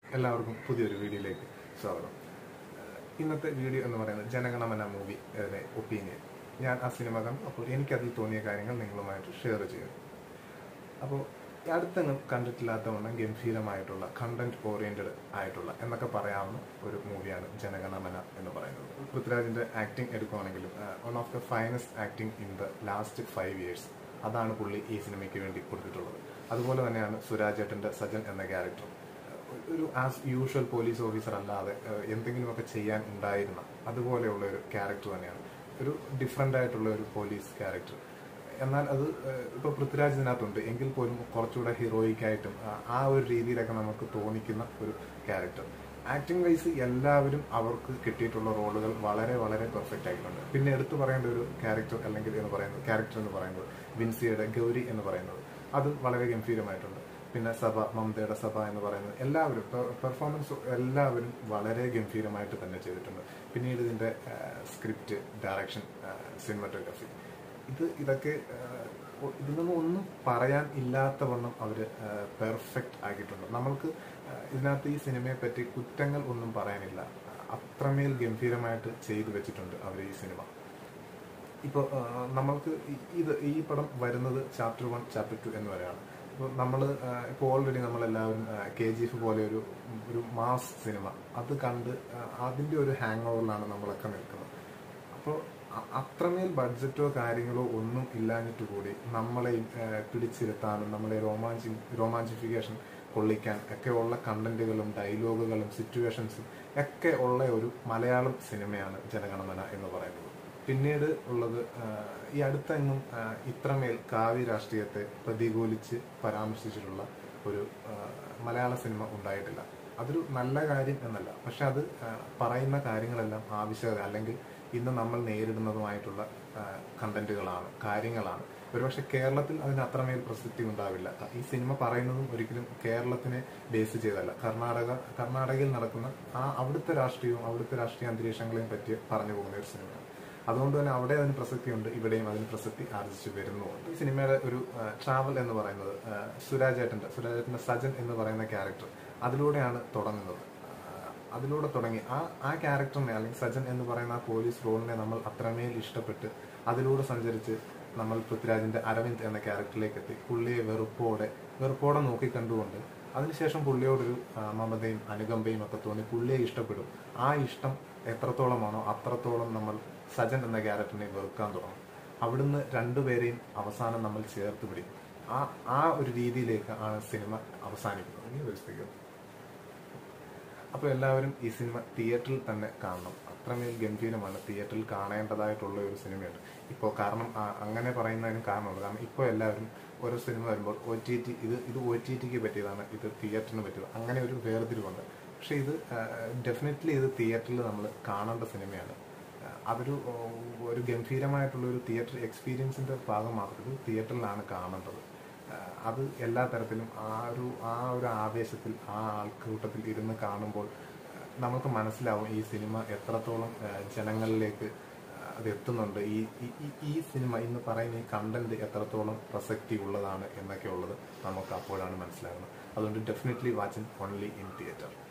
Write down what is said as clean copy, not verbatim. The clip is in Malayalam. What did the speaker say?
എല്ലാവർക്കും പുതിയൊരു വീഡിയോയിലേക്ക് സ്വാഗതം. ഇന്നത്തെ വീഡിയോ എന്ന് പറയുന്നത് ജനഗണമന മൂവി ഒപ്പീനിയൻ. ഞാൻ ആ സിനിമ കണ്ടു, അപ്പോൾ എനിക്കതിൽ തോന്നിയ കാര്യങ്ങൾ നിങ്ങളുമായിട്ട് ഷെയർ ചെയ്യുന്നു. അപ്പോൾ അടുത്തെങ്ങും കണ്ടിട്ടില്ലാത്തവണ്ണം ഗംഭീരമായിട്ടുള്ള കണ്ടന്റ് ഓറിയന്റഡ് ആയിട്ടുള്ള എന്നൊക്കെ പറയാവുന്ന ഒരു മൂവിയാണ് ജനഗണമന എന്ന് പറയുന്നത്. പൃഥ്വിരാജിന്റെ ആക്ടിങ് എടുക്കുകയാണെങ്കിലും one of the finest acting in the last 5 years അതാണ് പുള്ളി ഈ സിനിമയ്ക്ക് വേണ്ടി കൊടുത്തിട്ടുള്ളത്. അതുപോലെ തന്നെയാണ് സുരാജേട്ടന്റെ സജൻ എന്ന ക്യാരക്ടർ. ഒരു ആസ് യൂഷ്വൽ പോലീസ് ഓഫീസർ അല്ലാതെ എന്തെങ്കിലുമൊക്കെ ചെയ്യാൻ ഉണ്ടായിരുന്ന അതുപോലെയുള്ള ഒരു ക്യാരക്ടർ തന്നെയാണ്. ഒരു ഡിഫറെന്റ് ആയിട്ടുള്ള ഒരു പോലീസ് ക്യാരക്ടർ. എന്നാൽ അത് ഇപ്പോൾ പൃഥ്വിരാജ് ഇതിനകത്തുണ്ട് എങ്കിൽ പോലും കുറച്ചുകൂടെ ഹീറോയിക് ആയിട്ടും ആ ഒരു രീതിയിലൊക്കെ നമുക്ക് തോന്നിക്കുന്ന ഒരു ക്യാരക്ടർ. ആക്ടിംഗ് വൈസ് എല്ലാവരും അവർക്ക് കിട്ടിയിട്ടുള്ള റോളുകൾ വളരെ വളരെ പെർഫെക്റ്റ് ആയിട്ടുണ്ട്. പിന്നെ എടുത്തു പറയേണ്ട ഒരു ക്യാരക്ടർ എന്ന് പറയുന്നത് വിൻസിയുടെ ഗൗരി എന്ന് പറയുന്നത് അതും വളരെ ഗംഭീരമായിട്ടുണ്ട്. പിന്നെ സഭ, മമതയുടെ സഭ എന്ന് പറയുന്നത് എല്ലാവരും പെർഫോമൻസ് എല്ലാവരും വളരെ ഗംഭീരമായിട്ട് തന്നെ ചെയ്തിട്ടുണ്ട്. പിന്നീട് ഇതിന്റെ സ്ക്രിപ്റ്റ്, ഡയറക്ഷൻ, സിനിമാറ്റോഗ്രഫി ഇതൊക്കെ ഇതിനൊന്നും ഒന്നും പറയാൻ ഇല്ലാത്തവണ്ണം അവര് പെർഫെക്റ്റ് ആക്കിയിട്ടുണ്ട്. നമ്മൾക്ക് ഇതിനകത്ത് ഈ സിനിമയെ പറ്റി കുറ്റങ്ങൾ ഒന്നും പറയാനില്ല. അത്രമേൽ ഗംഭീരമായിട്ട് ചെയ്തു വെച്ചിട്ടുണ്ട് അവർ ഈ സിനിമ. ഇപ്പോൾ നമ്മൾക്ക് ഈ പടം വരുന്നത് ചാപ്റ്റർ 1, ചാപ്റ്റർ 2 എന്ന് വരെയാണ്. ഇപ്പോൾ ഇപ്പോൾ ഓൾറെഡി നമ്മളെല്ലാവരും KGF പോലെ ഒരു മാസ് സിനിമ അത് കണ്ട് അതിന്റെ ഒരു ഹാങ് ഓവറിലാണ് നമ്മളൊക്കെ നിൽക്കുന്നത്. അപ്പോൾ അത്രമേൽ ബഡ്ജറ്റോ കാര്യങ്ങളോ ഒന്നും ഇല്ലാഞ്ഞിട്ട് കൂടി നമ്മളെ പിടിച്ചിരുത്താനും നമ്മളെ റൊമാൻസിഫിക്കേഷൻ കൊള്ളിക്കാൻ ഒക്കെ ഉള്ള കണ്ടന്റുകളും ഡയലോഗുകളും സിറ്റുവേഷൻസും ഒക്കെ ഉള്ള ഒരു മലയാളം സിനിമയാണ് ജനഗണമന എന്ന് പറയുന്നത്. പിന്നീട് ഉള്ളത് ഈ അടുത്തെങ്ങും ഇത്രമേൽ കാവ്യ രാഷ്ട്രീയത്തെ പ്രതികൂലിച്ച് പരാമർശിച്ചിട്ടുള്ള ഒരു മലയാള സിനിമ ഉണ്ടായിട്ടില്ല. അതൊരു നല്ല കാര്യം എന്നല്ല, പക്ഷെ അത് പറയുന്ന കാര്യങ്ങളെല്ലാം ആവശ്യകത അല്ലെങ്കിൽ ഇന്ന് നമ്മൾ നേരിടുന്നതുമായിട്ടുള്ള കാര്യങ്ങളാണ്. ഒരുപക്ഷെ കേരളത്തിൽ അതിന് അത്രമേൽ പ്രസക്തി ഉണ്ടാവില്ല. ഈ സിനിമ പറയുന്നതും ഒരിക്കലും കേരളത്തിനെ ബേസ് ചെയ്തല്ല. കർണാടകയിൽ നടക്കുന്ന അവിടുത്തെ രാഷ്ട്രീയ അന്തരീക്ഷങ്ങളെയും പറ്റി പറഞ്ഞു പോകുന്ന ഒരു സിനിമയാണ്. അതുകൊണ്ട് തന്നെ അവിടെ അതിന് പ്രസക്തിയുണ്ട്, ഇവിടെയും അതിന് പ്രസക്തി ആർജിച്ചു വരുന്നുണ്ട്. ഈ സിനിമയുടെ ഒരു ട്രാവൽ എന്ന് പറയുന്നത് സുരാജേട്ടന്റെ സജൻ എന്ന് പറയുന്ന ക്യാരക്ടർ അതിലൂടെയാണ് തുടങ്ങുന്നത്. അതിലൂടെ തുടങ്ങി ആ ക്യാരക്ടറിനെ അല്ലെങ്കിൽ സജൻ എന്ന് പറയുന്ന ആ പോലീസ് റോളിനെ നമ്മൾ അത്രമേൽ ഇഷ്ടപ്പെട്ട് അതിലൂടെ സഞ്ചരിച്ച് നമ്മൾ പൃഥ്വിരാജിന്റെ അരവിന്ദ് എന്ന ക്യാരക്ടറിലേക്ക് എത്തി. പുള്ളിയെ വെറുപ്പോടെ നോക്കിക്കണ്ടുകൊണ്ട് അതിനുശേഷം പുള്ളിയോടൊരു മമതയും അനുകമ്പയും ഒക്കെ തോന്നി പുള്ളിയെ ഇഷ്ടപ്പെടും. ആ ഇഷ്ടം എത്രത്തോളമാണോ അത്രത്തോളം നമ്മൾ സജൻ എന്ന ക്യാരക്ടറിനെ വെറുക്കാൻ തുടങ്ങും. അവിടുന്ന് രണ്ടുപേരെയും അവസാനം നമ്മൾ ചേർത്ത് പിടിക്കും. ആ ഒരു രീതിയിലേക്ക് ആണ് സിനിമ അവസാനിക്കുന്നത്. അപ്പൊ എല്ലാവരും ഈ സിനിമ തിയേറ്ററിൽ തന്നെ കാണണം. അത്രമേൽ ഗംഭീരമാണ്. തിയേറ്ററിൽ കാണേണ്ടതായിട്ടുള്ള ഒരു സിനിമയാണ് ഇപ്പോൾ. കാരണം അങ്ങനെ പറയുന്നതിനും കാരണമുണ്ട്. കാരണം ഇപ്പോൾ എല്ലാവരും ഓരോ സിനിമ വരുമ്പോൾ ഇത് OTTക്ക് പറ്റിയതാണ്, ഇത് തിയേറ്ററിന് പറ്റിയത്, അങ്ങനെ ഒരു വേർതിരിവുണ്ട്. പക്ഷെ ഇത് ഡെഫിനറ്റ്ലി ഇത് തിയേറ്ററിൽ നമ്മൾ കാണേണ്ട സിനിമയാണ്. ഒരു ഗംഭീരമായിട്ടുള്ള ഒരു തിയേറ്റർ എക്സ്പീരിയൻസിന്റെ ഭാഗമാക്കുന്നത് തിയേറ്ററിലാണ് കാണേണ്ടത്. അത് എല്ലാ തരത്തിലും ആ ഒരു ആവേശത്തിൽ ആ ആൾക്കൂട്ടത്തിൽ ഇരുന്ന് കാണുമ്പോൾ നമുക്ക് മനസ്സിലാവും ഈ സിനിമ എത്രത്തോളം ജനങ്ങളിലേക്ക് അത് എത്തുന്നുണ്ട്. ഈ സിനിമ ഇന്ന് പറയുന്ന ഈ കണ്ടന്റ് എത്രത്തോളം പ്രസക്തി ഉള്ളതാണ് എന്നൊക്കെ ഉള്ളത് നമുക്ക് അപ്പോഴാണ് മനസ്സിലാകുന്നത്. അതുകൊണ്ട് definitely watch only in theatre.